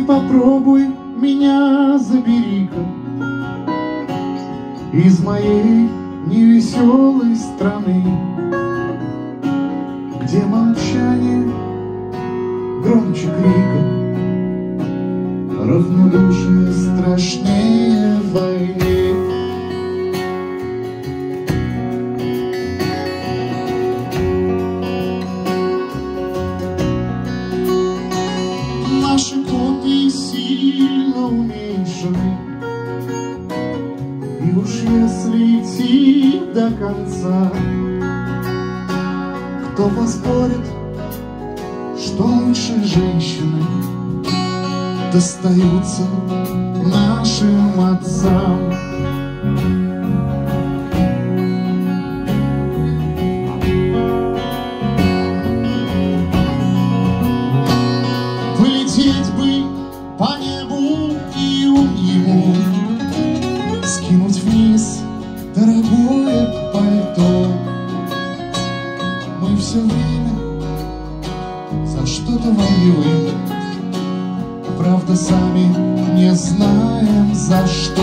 попробуй меня забери-ка из моей невеселой страны, где молчание громче крика, равнодушие страшнее войны. Наши копии сильно уменьшены, и уж если идти до конца, кто поспорит, что лучше женщины достаются нашим отцам. Полететь бы по небу и ему скинуть вниз дорогое пальто. Мы все время за что-то воюем, правда, сами не знаем за что.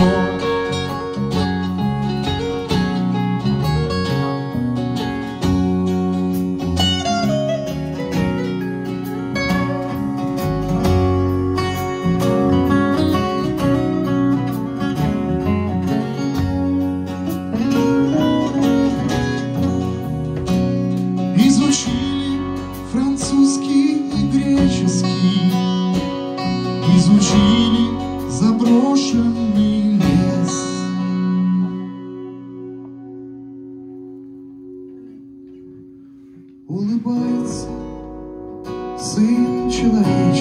Изучили французский и греческий, изучили заброшенный лес. Улыбается сын человеческий.